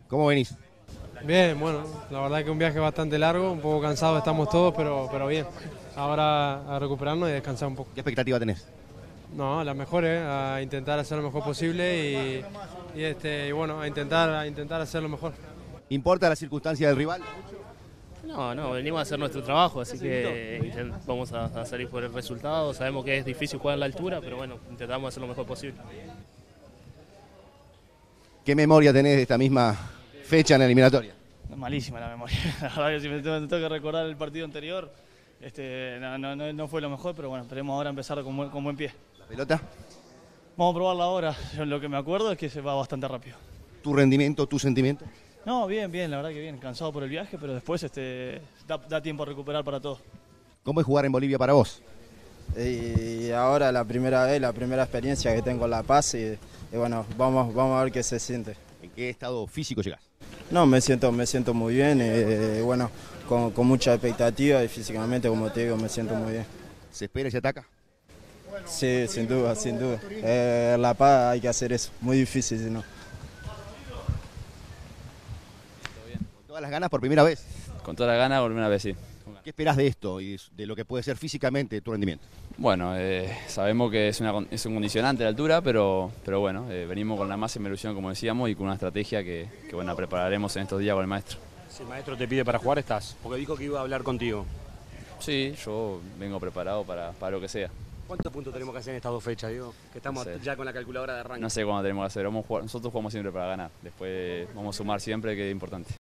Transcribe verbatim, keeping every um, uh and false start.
¿Cómo venís? Bien, bueno, la verdad que un viaje bastante largo, un poco cansado estamos todos, pero, pero bien. Ahora a recuperarnos y descansar un poco. ¿Qué expectativa tenés? No, las mejores, a intentar hacer lo mejor posible y, y, este, y bueno, a intentar, a intentar hacer lo mejor. ¿Importa la circunstancia del rival? No, no, venimos a hacer nuestro trabajo, así que intent- vamos a, a salir por el resultado. Sabemos que es difícil jugar a la altura, pero bueno, intentamos hacer lo mejor posible. ¿Qué memoria tenés de esta misma fecha en la eliminatoria? Malísima la memoria. La verdad que si me tengo, me tengo que recordar el partido anterior, este, no, no, no no fue lo mejor, pero bueno, esperemos ahora empezar con buen, con buen pie. ¿La pelota? Vamos a probarla ahora. Yo lo que me acuerdo es que se va bastante rápido. ¿Tu rendimiento, tu sentimiento? No, bien, bien, la verdad que bien. Cansado por el viaje, pero después este, da, da tiempo a recuperar para todos. ¿Cómo es jugar en Bolivia para vos? Y ahora la primera vez, la primera experiencia que tengo en La Paz y, y bueno, vamos, vamos a ver qué se siente. ¿En qué estado físico llegás? No, me siento, me siento muy bien, y, bueno, con, con mucha expectativa y físicamente, como te digo, me siento muy bien. ¿Se espera y se ataca? Sí, sin duda, sin duda. Eh, en La Paz hay que hacer eso, muy difícil si no. ¿Con todas las ganas por primera vez? Con toda la gana, por primera vez sí. ¿Qué esperás de esto y de lo que puede ser físicamente tu rendimiento? Bueno, eh, sabemos que es, una, es un condicionante la altura, pero, pero bueno, eh, venimos con la máxima ilusión, como decíamos, y con una estrategia que, que bueno, prepararemos en estos días con el maestro. Si el maestro te pide para jugar, estás, porque dijo que iba a hablar contigo. Sí, yo vengo preparado para, para lo que sea. ¿Cuántos puntos tenemos que hacer en estas dos fechas, Diego? Que estamos No sé. ya con la calculadora de arranque. No sé cuándo tenemos que hacer, vamos a jugar, nosotros jugamos siempre para ganar, después vamos a sumar siempre, que es importante.